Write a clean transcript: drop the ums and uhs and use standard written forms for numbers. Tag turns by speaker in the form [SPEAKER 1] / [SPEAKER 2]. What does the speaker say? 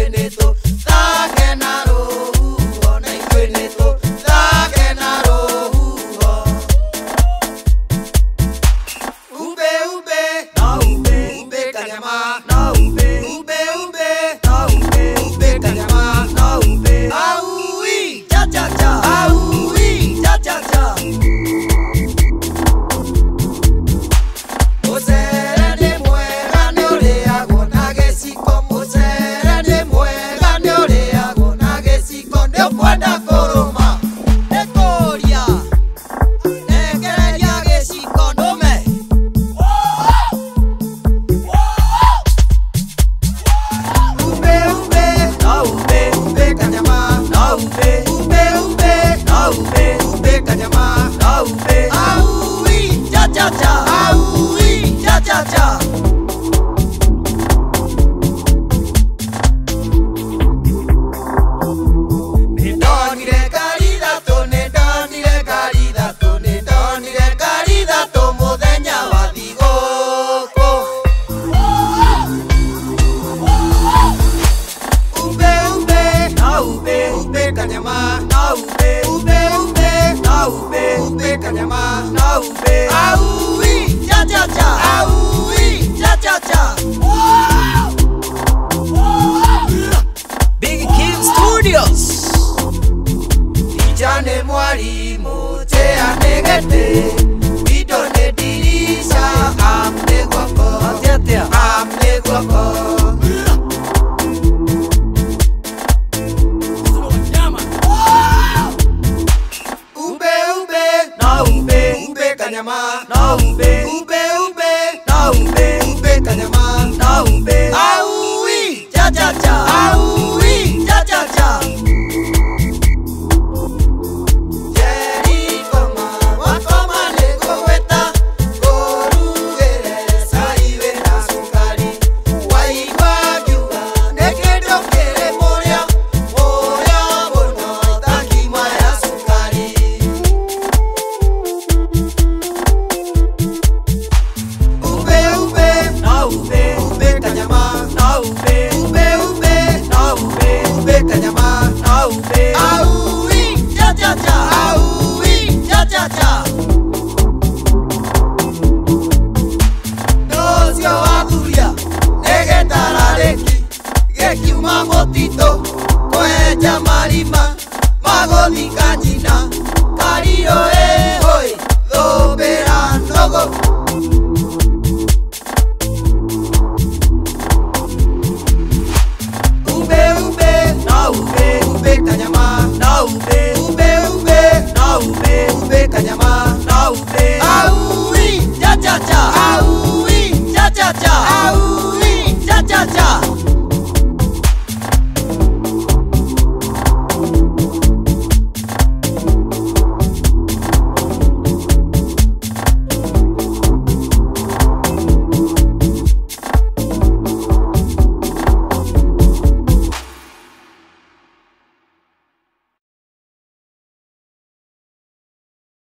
[SPEAKER 1] Big King Studios.
[SPEAKER 2] Kijane mwalimu te anegete bidone dirisha amne gwako ube kanyama no ube kanyama no ube aui cha cha cha aui cha cha cha Motito, coecha marima, mago di cañina, cario hoy, do verano go. Ube cañama, no ube cañama, no ube, aui, cha cha cha, aui, cha cha cha, aui.